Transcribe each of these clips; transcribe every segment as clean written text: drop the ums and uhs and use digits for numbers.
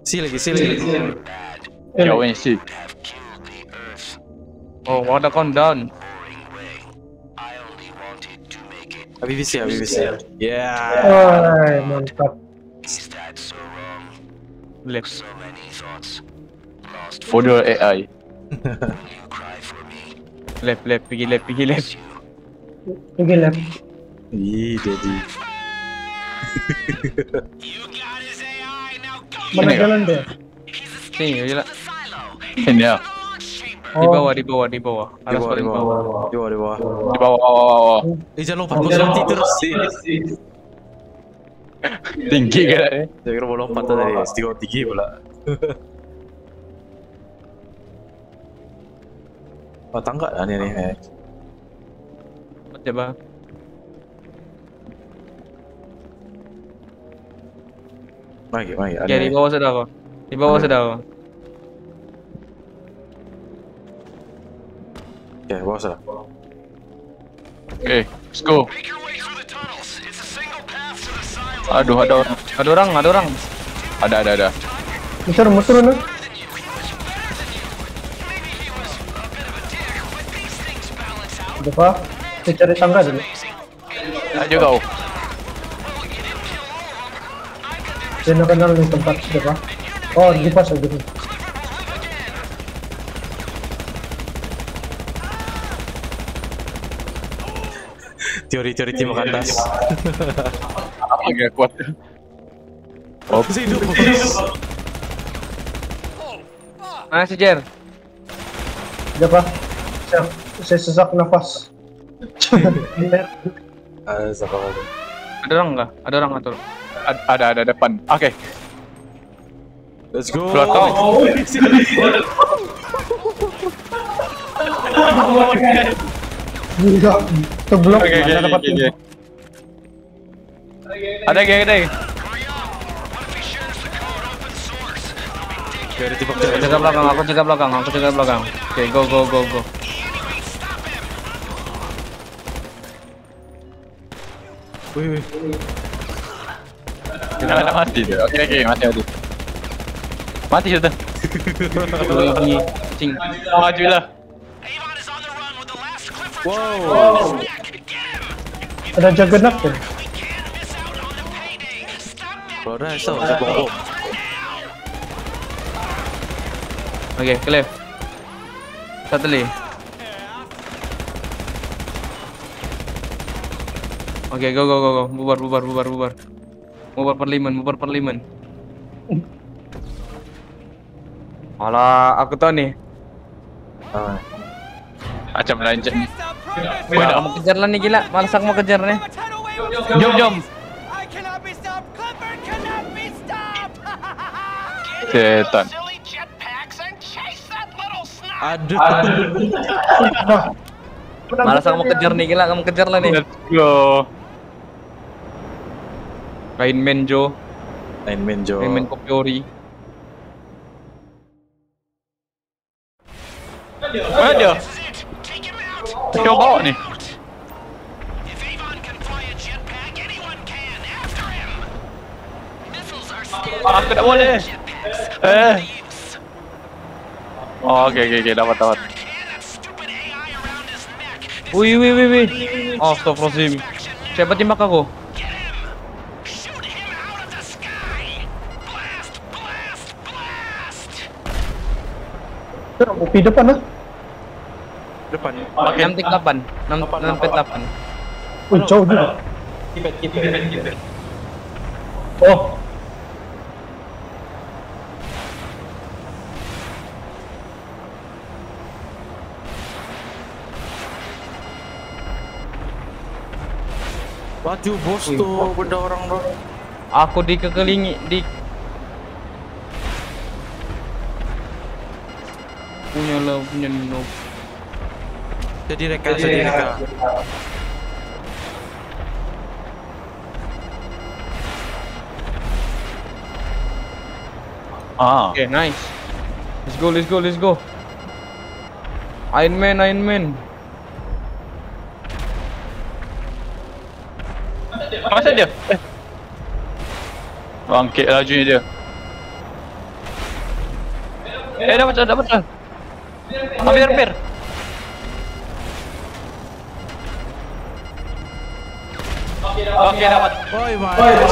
Si lagi. Jauh ni si. Oh, ada countdown. BBC. Ya. Wah, mantap. Left. Bodoh AI. Left, pergi left. Pergi lab. Jadi. Mana Ini jalan dia? Sini, je lah. Ini ya. Di bawah. Alas Di paling bawah. bawah. Di bawah. Jangan lompat, lu nanti terus sih. Tinggi ke tak ni? Saya kira mau lompat tadi, tinggi pula. Oh, tangga lah ni. Coba. Mari. Ya, di bawah saudara. Ya, bawah sana. Okay, let's go. Aduh, ada orang. Ada orang. Ada. Muter nah. Apa? Kita cari tangga dulu. Aja kau. Saya nak kenal ni tempat apa? Oh, di pas aja. Teori tim atas. Apa yang kuat? Oh, bisa hidup. Mana si Jer? Apa? Saya sesak nafas. Siapa lagi? Ada orang enggak? Ada orang atau? Ada depan. Okay. Let's go. Belakang. Gila, terblok. Okay. Mana dapat Ada lagi. Biar ditembak Aku jaga belakang. Oke, go. Wih. Ada mati dia. Okay, mati. Mati sudah. Bunyi cing. Maju lah. Wow. ada juggernaut kan? Keluar saya bom. Oke, clear. Satu lagi. Oke, go. Bubar. Bubar parlimen. Alah, aku tahu nih. Macam lanjut. Mau kejar lah nih, gila. Malas aku mau kejar nih. Jom. Setan. Aduh. Malas aku mau kejar nih, gila. Kamu kejar lah nih. Let's go. Rain Man Kopiori. Mana dia? Dia bawa ni. Aku tak boleh. Oh, okay. Dapat. Wih. Astagfirullahaladzim. Siapa tembak aku? Kopi depan lah. Depan. 6.8. Jauh juga. Oh, Waduh, bos tuh benda orang tuh. Aku dikelilingi di punya noob. Jadi reka. Oke, nice. Let's go. Iron Man. Masa dia? Bangkit lajunya dia. Dapat. Hampir. Oke, dapat. Woi, mantap.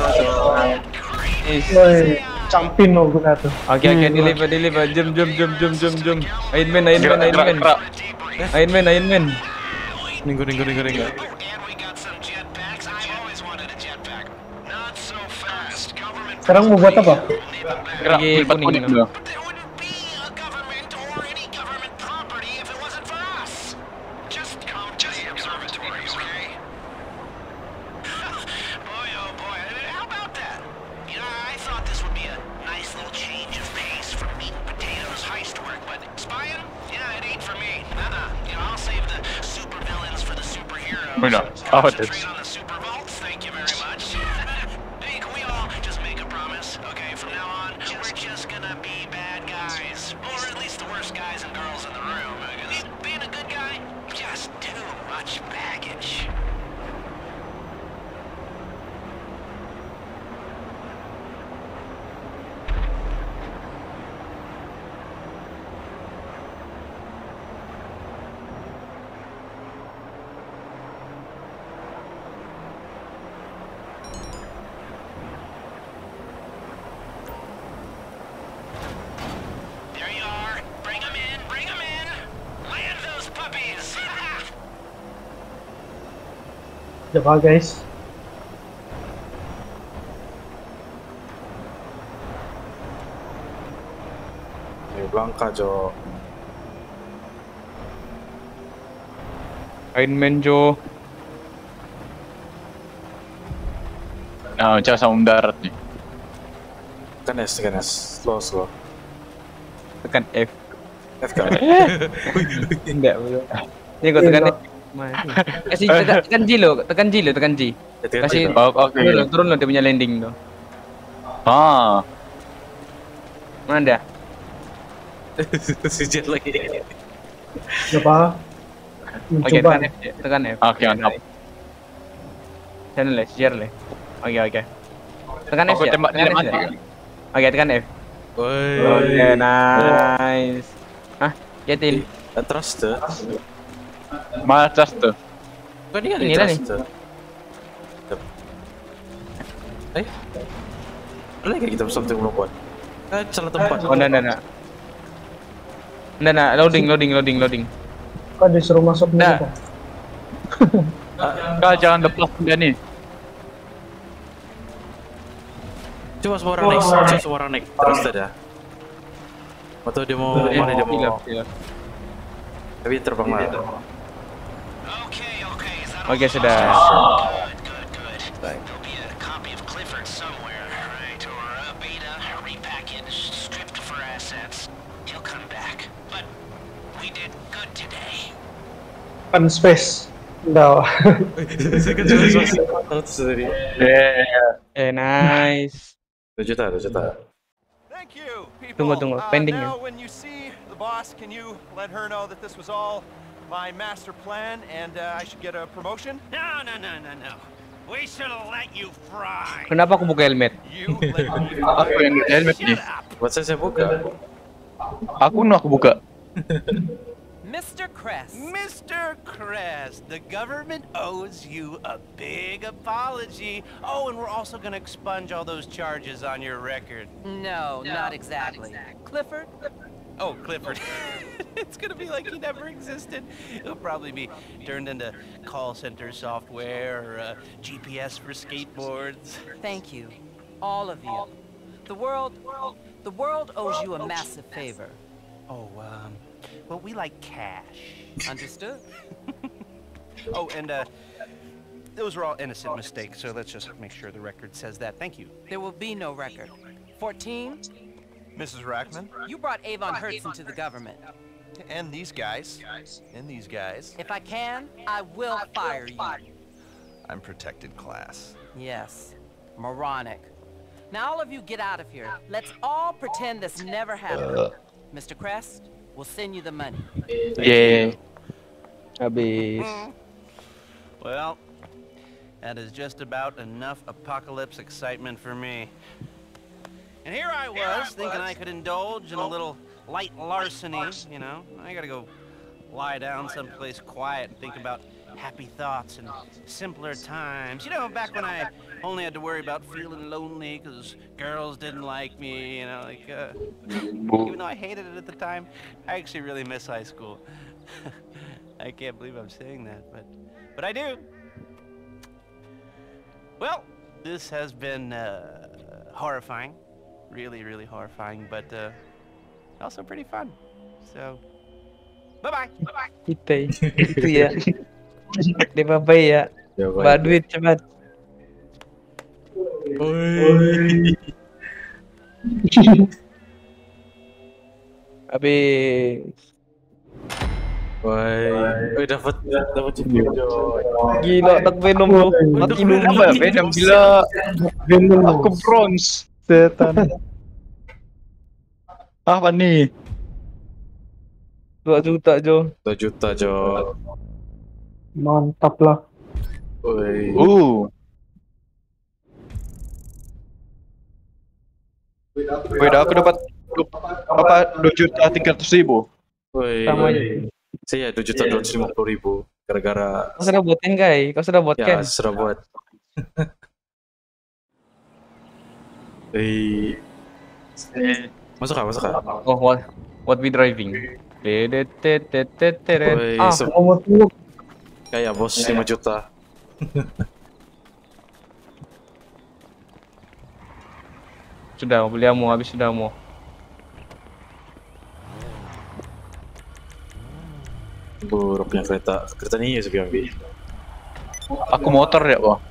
Woi, campin no guna tuh. Oke, deliver. Jom. Iron Man. Gerak. Iron Man. Ninggu. Sekarang mau buat apa? Gerak. Lagi Lipat kuning kuning dong. dong. Mana? Apa tuh? Coba guys. Blanka, Jo. Iron Man Jo. Nah, macam sama darat nih. Tekan S. Slow. Tekan F. F kan? Enggak, belum. Ini gua tekan F. Kasih tekan G lo, tekan G. Kasih Oke. turun lo dia punya landing tuh. Ah, Mana dah? Si Jet lagi. Coba. Oke, Coba. tekan F. oke, mantap. Channel share le. Oke. Tekan F Aku ya. tembak dia Tekan F mati ya? kan? Oke, tekan F. Woi. Oke, nice. Jetin. Trust tuh. Macas tuh. Kan dia Ini lah nih. Boleh kayak kita something belum buat. Salah tempat. Oh, enggak. Enggak, loading. Kok disuruh masuk Nah. dulu? Kau jangan lepas dia nih. Coba semua orang naik. Terus dah. Atau dia mau mana dia mau? Tapi terbang lah. Oke, sudah. Open space. Enggak. Nice. 2 juta. Thank you, people. Tunggu, pending ya. Now, when you see the boss, can you let her know that this was all my master plan and I should get a promotion? No. We should have let you fry. Kenapa aku buka helmet? You let me Aku yang di helmet nih. Buat saya buka. Aku buka. Mr. Kress, the government owes you a big apology. Oh, and we're also gonna expunge all those charges on your record. No, not exactly. Clifford? Oh, Clifford. It's gonna be like he never existed. He'll probably be turned into call center software or GPS for skateboards. Thank you. All of you. The world owes you a massive favor. Oh, well, we like cash. Understood? Oh, and those were all innocent mistakes, so let's just make sure the record says that. Thank you. There will be no record. 14, Mrs. Rackman, you brought Avon Hertz into the government. and these guys. If I can, I will fire you. I'm protected class. Yes, moronic. Now all of you get out of here. Let's all pretend this never happened. Mr. Crest, we'll send you the money. Yeah. Habis. Well, that is just about enough apocalypse excitement for me. And here I was, thinking I could indulge in a little light larceny, you know. I gotta go lie down someplace quiet and think about happy thoughts and simpler times. You know, back when I only had to worry about feeling lonely because girls didn't like me, you know, like, even though I hated it at the time, I actually really miss high school. I can't believe I'm saying that, but I do. Well, this has been horrifying, really, really horrifying, but also pretty fun. So, bye-bye. Bye-bye. Itu ya. Dia bye ya. Bawa duit cepat. Habis. Woi, dapat cipu coy. Gila, tak Venom lo. Mati lu apa? Venom gila. Venom. Aku bronze. Setan. Apa nih? 2 juta, Jo. 2 juta coy. Mantap lah. Woi. Beda aku dapat 2.300.000. Woi. Sama aja. Saya 2.250.000 gara-gara Kau sudah buatin, guys? Kau sudah buat ya kan? sudah buat. Masuk kah? Oh, what we driving? Woi, Ah, kayak bos 5 juta. sudah beli ammo, habis sudah ammo. Buruknya kereta ini ya sepi. Aku motor ya, Bang.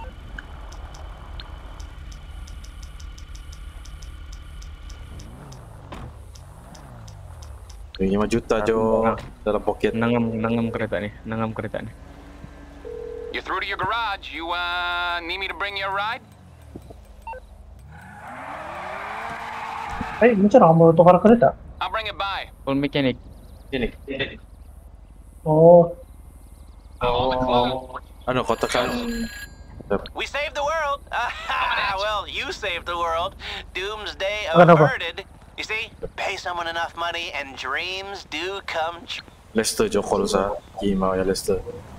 Ini 5 juta Jo dalam pocket. Nangam kereta nih. You're through to your garage. You need me to bring you a ride? Macam nak mau tukar kereta? I'll bring it by. Full mechanic. Ini. Oh. Ano kotakan? We saved the world. Well, you saved the world. Doomsday Kenapa? averted. You see, pay someone enough money and dreams do come true. Leicester Jo kalau sa Kima ya Leicester.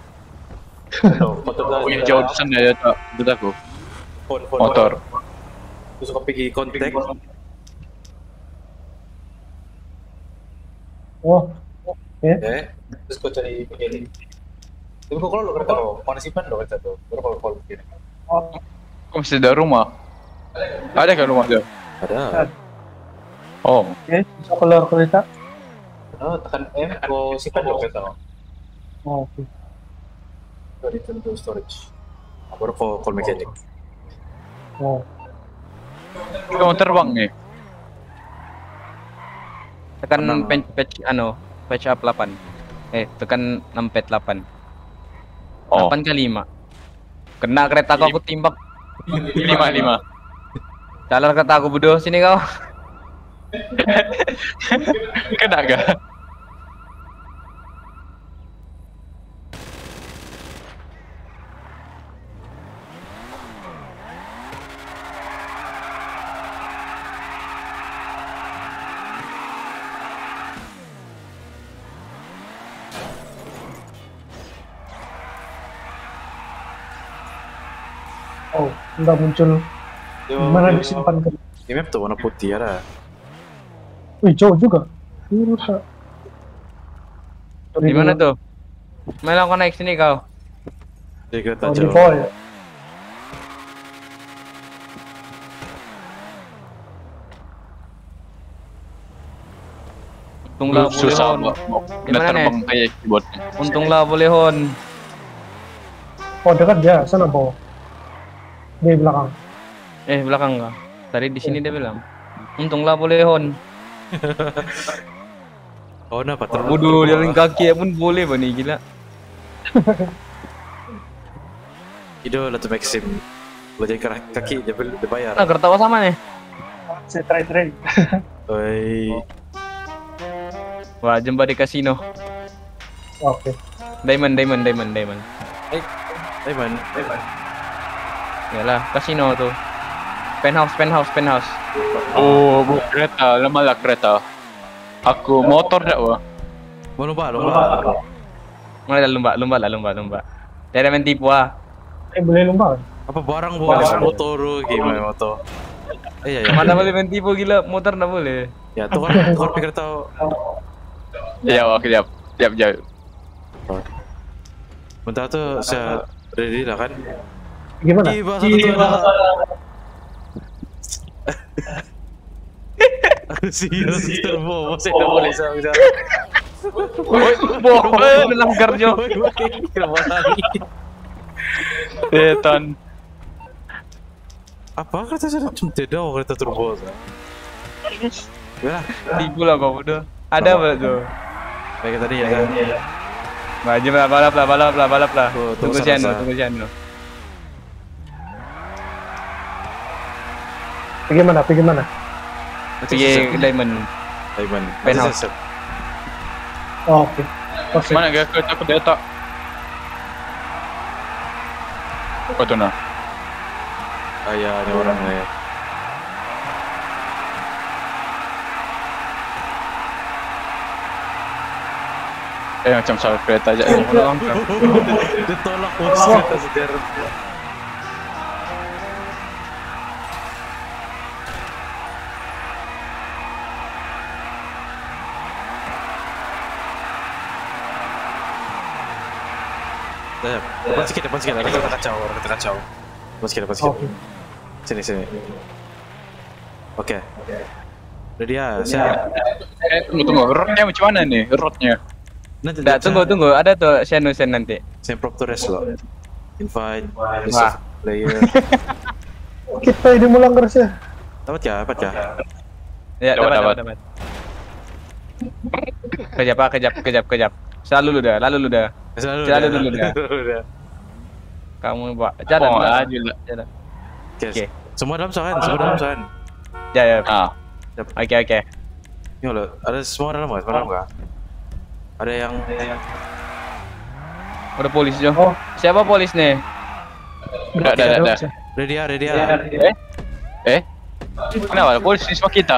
Wih, jauh di sana ya, tak. Itu aku. Motor. Terus kau pergi kontak. Oh. Terus kau cari begini. Tapi kau kalau lo kereta lo, panasipan lo kereta tuh. Baru kalau begini. Kok masih ada rumah? Ada kan rumah dia? Ada. Oh. Oke, bisa keluar kereta. Oh, tekan M, kau simpan lo kereta lo. Oh, oke. Kau return to storage. Baru kau call mechanic. Oh. Kita mau terbang nih. Tekan patch up 8. Tekan 6 pet 8. 8 kali 5. Kena kereta aku timbak. 5. Jalan kereta aku bodoh, sini kau. Kena gak? Oh, enggak muncul. Mana disimpan ke? Ini map tuh warna putih ada. Wih, jauh juga. Rusak. Di mana tuh? Mana kau naik sini kau? Di kereta Oh, di Jo. bawah ya. Untunglah boleh Susah, hon. mau Di kena mana, terbang Nes? kayak keyboardnya. Untunglah boleh hon. Oh, dekat dia, sana bawah. Di belakang. Belakang kah? Tadi di sini dia bilang. Untunglah boleh hon. Oh, kenapa? Bodoh jalan kaki pun boleh bani gila. Itu lah tuh Maxim. Kalau jadi kaki dia bayar. Nah, kereta sama nih. Saya try. Oi. Wah, jumpa di kasino. Oke. Diamond. Evan. Yalah, kasino tuh. Penthouse. Oh, bu kereta, lama lah kereta. Aku motor dah wah. Mau lomba. Mana lomba. Dari main tipu ah. Boleh lomba. Apa barang boleh motor gimana motor? Iya. Mana boleh main tipu gila, motor nggak boleh. Ya, tukar pikir tahu. Ya, oke, siap. Bentar tuh saya ready lah kan? Gimana? Serius turbo, saya tidak boleh sama bicara. Langgar Jo. Setan. Apa kata saya tidak kereta turbo? Ya, Tipu lah kau udah. Ada apa tuh? kayak tadi ya kan? Maju lah, balap lah. Oh, Tunggu sana. Siano. Pergi mana? Pergi Diamond. Penthouse. Oh, oke. Okay. Mana gak kereta ke data? Apa tuh nah? Ya, ada orang ya. Macam salah kereta aja. Ditolak bos kereta sejarah. Depan sedikit, ada kereta kacau. Depan sedikit. Oke. Sini. Oke. Udah dia, siap. Tunggu. Roadnya macam mana nih? Roadnya? Nanti Tunggu. Ada tuh Siano nanti. saya prop to rest lo. Invite, list Wah. of player. Kita ini mau langgar sih. Dapat ya? Ya, Dapat. dapat. Kejap. Lalu lu dah. Selalu dulu dah. Kamu bawa jalan. Oh, lah. aja. Jalan. Oke. Semua dalam sahan. Ya. Ah. Oke. Ini lo, ada semua dalam nggak? Ada yang Udah polis Jo. Oh. Siapa polis nih? Udah. ready ya. Kenapa? Polisi semua kita.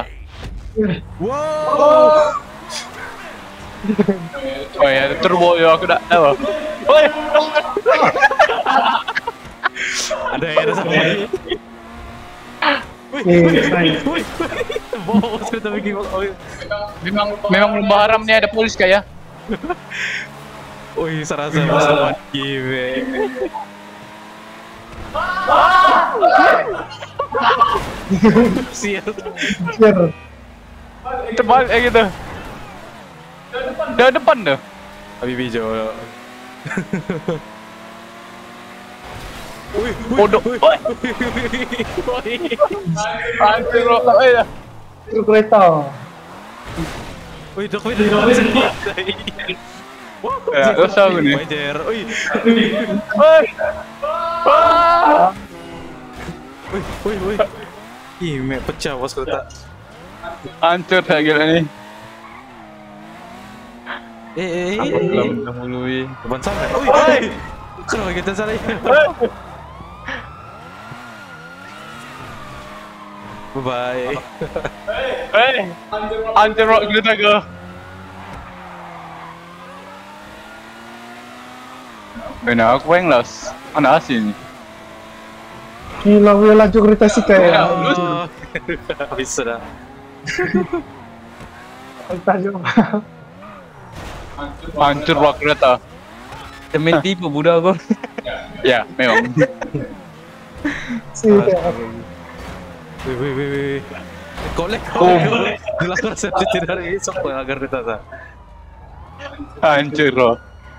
Wow. Oh ya, turbo ya aku dah tahu. Oi. Ada sama lagi. Bos kita bikin. Memang lomba haram nih ada polis kayak. Wih, serasa mas give. Sial. Terbalik gitu. Dah depan dah. Habibie Jo. Bodoh. Oi. Anjir lo. Itu kereta. Wih, dok. Ya, dosa aku nih. Wajar. Wih. Wih. Ih, pecah bos kereta. Hancur dah gila nih. Belum mului. Depan sana. Wih. Kenapa kita salah? Bye. Hancur lo gila dah. Benar, aku yang las. Mana asin? Gila, gue laju kereta sih kayak. Bisa dah. Hancur lo kereta. Temen tipu budak aku. Ya, memang. Sih kayak. Wih. Kolek. Gelakar saya tidak esok agar kita sah. Hancur lo.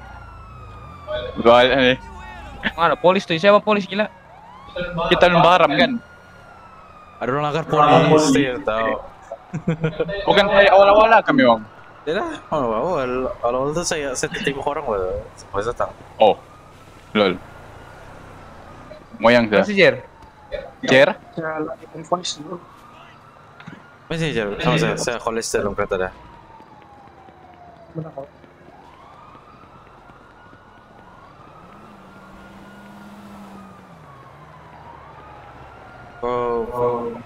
Balik nih. Mana polis tuh? Siapa polis gila? Kita lomba haram kan? Ada orang agar polis, saya tahu. Bukan kayak awal-awal lah kami bang. Ya lah, awal tuh saya titip orang masa datang. Oh, lol. Moyang Masih sah. Jer? Masih aja, sama saya college dalam kereta dah. Oh.